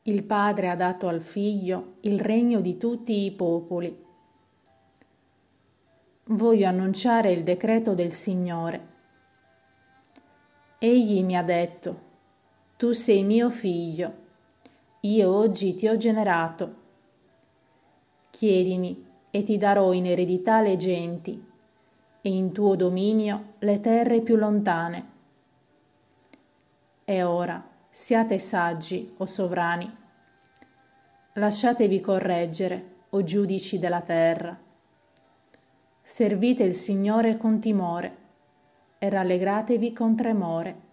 Il Padre ha dato al Figlio il regno di tutti i popoli. Voglio annunciare il decreto del Signore. Egli mi ha detto: tu sei mio figlio, io oggi ti ho generato. Chiedimi e ti darò in eredità le genti e in tuo dominio le terre più lontane. E ora siate saggi, o sovrani. Lasciatevi correggere, o giudici della terra. Servite il Signore con timore e rallegratevi con tremore,